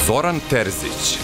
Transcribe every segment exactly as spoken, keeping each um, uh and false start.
Zoran Terzić.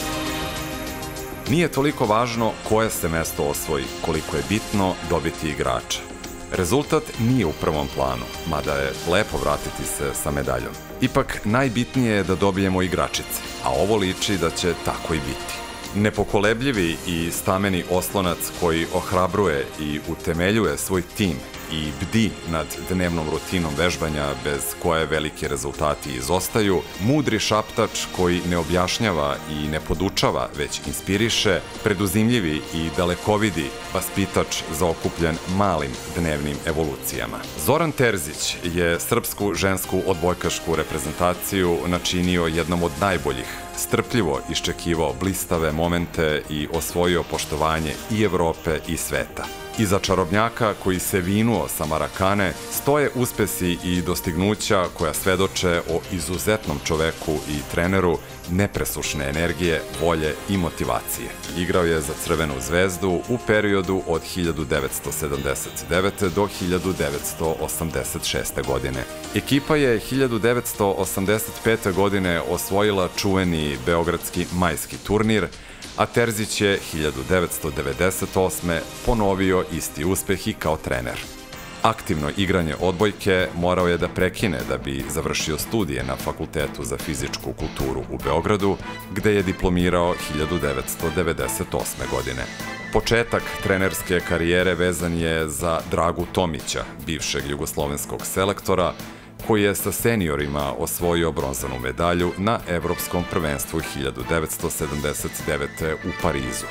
Nije toliko važno koje se mesto osvoji, koliko je bitno dobiti igrača. Rezultat nije u prvom planu, mada je lepo vratiti se sa medaljom. Ipak, najbitnije je da dobijemo igračice, a ovo liči da će tako i biti. Nepokolebljivi i stameni oslonac koji ohrabruje i utemeljuje svoj tim i bdi nad dnevnom rutinom vežbanja bez koje veliki rezultati izostaju, mudri šaptač koji ne objašnjava i ne podučava, već inspiriše, preduzimljivi i dalekovidi vaspitač zaokupljen malim dnevnim evolucijama. Zoran Terzić je srpsku žensku odbojkašku reprezentaciju načinio jednom od najboljih, strpljivo iščekivao blistave momente i osvojio poštovanje i Evrope i sveta. Iza čarobnjaka koji se vinuo sa Marakane stoje uspesi i dostignuća koja svedoče o izuzetnom čoveku i treneru nepresušne energije, volje i motivacije. Igrao je za Crvenu zvezdu u periodu od hiljadu devetsto sedamdeset devete. do hiljadu devetsto osamdeset šeste. godine. Ekipa je hiljadu devetsto osamdeset pete. godine osvojila čuveni beogradski majski turnir, a Terzić je hiljadu devetsto devedeset osme. ponovio isti uspeh i kao trener. Aktivno igranje odbojke morao je da prekine da bi završio studije na Fakultetu za fizičku kulturu u Beogradu, gde je diplomirao hiljadu devetsto devedeset osme. godine. Početak trenerske karijere vezan je za Dragu Tomića, bivšeg jugoslovenskog selektora, koji je sa seniorima osvojio bronzanu medalju na Evropskom prvenstvu hiljadu devetsto sedamdeset devete. u Parizu.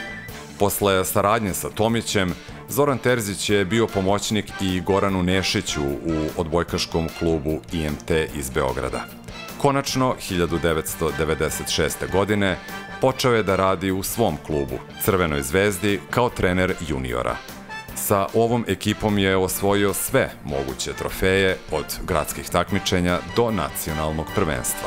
Posle saradnje sa Tomićem, Zoran Terzić je bio pomoćnik i Goranu Nešiću u odbojkaškom klubu I M T iz Beograda. Konačno, hiljadu devetsto devedeset šeste. godine, počeo je da radi u svom klubu, Crvenoj zvezdi, kao trener juniora. Sa ovom ekipom je osvojio sve moguće trofeje, od gradskih takmičenja do nacionalnog prvenstva.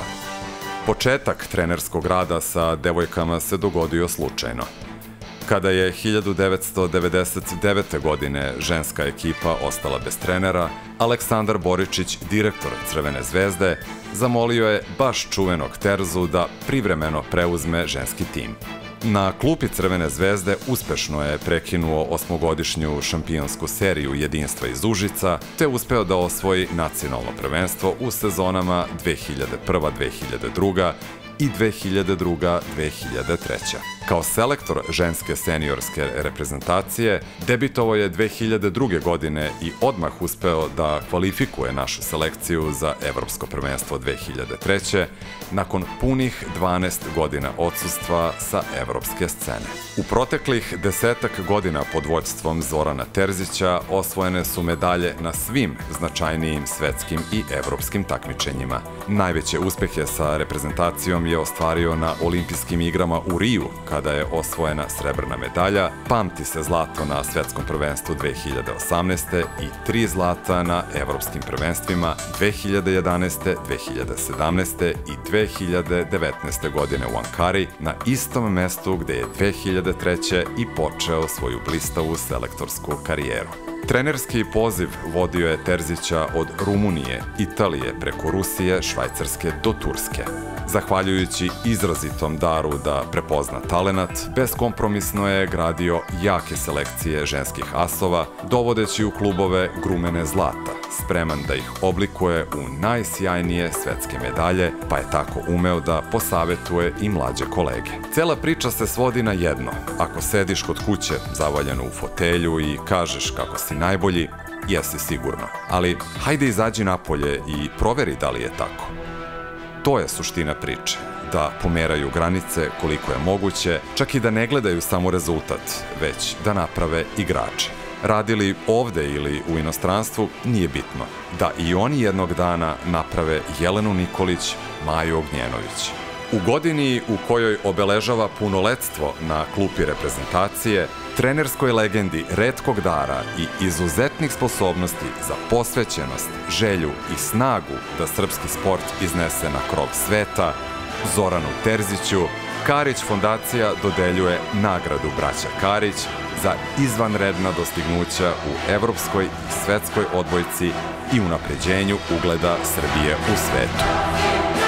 Početak trenerskog rada sa devojkama se dogodio slučajno. Kada je hiljadu devetsto devedeset devete. godine ženska ekipa ostala bez trenera, Aleksandar Boričić, direktor Crvene zvezde, zamolio je baš čuvenog Terzu da privremeno preuzme ženski tim. Na klupi Crvene zvezde uspešno je prekinuo osmogodišnju šampionsku seriju jedinstva iz Užica, te uspeo da osvoji nacionalno prvenstvo u sezonama dve hiljade prva do dve hiljade druga. i dve hiljade druga. do dve hiljade treće. Kao selektor ženske seniorske reprezentacije, debitovao je dve hiljade druge. godine i odmah uspeo da kvalifikuje našu selekciju za Evropsko prvenstvo dve hiljade treće. nakon punih dvanaest godina odsustva sa evropske scene. U proteklih desetak godina pod vođstvom Zorana Terzića osvojene su medalje na svim značajnijim svetskim i evropskim takmičenjima. Najveće uspehe sa reprezentacijom je ostvario na olimpijskim igrama u Riju, kada je osvojena srebrna medalja, pamti se zlato na svetskom prvenstvu dve hiljade osamnaeste. i tri zlata na evropskim prvenstvima dve hiljade jedanaeste. dve hiljade sedamnaeste. i dve hiljade devetnaeste. godine u Ankari, na istom mestu gde je dve hiljade treće. i počeo svoju blistavu selektorsku karijeru. Trenerski poziv vodio je Terzića od Rumunije, Italije, preko Rusije, Švajcarske do Turske. Zahvaljujući izrazitom daru da prepozna talenat, beskompromisno je gradio jake selekcije ženskih asova, dovodeći u klubove grumene zlata, spreman da ih oblikuje u najsjajnije svetske medalje, pa je tako umeo da posavetuje i mlađe kolege. Cela priča se svodi na jedno: ako sediš kod kuće zavaljeno u fotelju i kažeš kako si najbolji, jesi sigurno. Ali hajde izađi napolje i proveri da li je tako. To je suština priče, da pomeraju granice koliko je moguće, čak i da ne gledaju samo rezultat, već da naprave igrače. Radili ovde ili u inostranstvu, nije bitno. Da i oni jednog dana naprave Jelenu Nikolić, Maju Ognjenović. U godini u kojoj obeležava punoletstvo na klupi reprezentacije, trenerskoj legendi retkog dara i izuzetnih sposobnosti za posvećenost, želju i snagu da srpski sport iznese na krov sveta, Zoranu Terziću, Karić fondacija dodeljuje nagradu braća Karić za izvanredna dostignuća u evropskoj i svetskoj odbojci i unapređenju ugleda Srbije u svetu.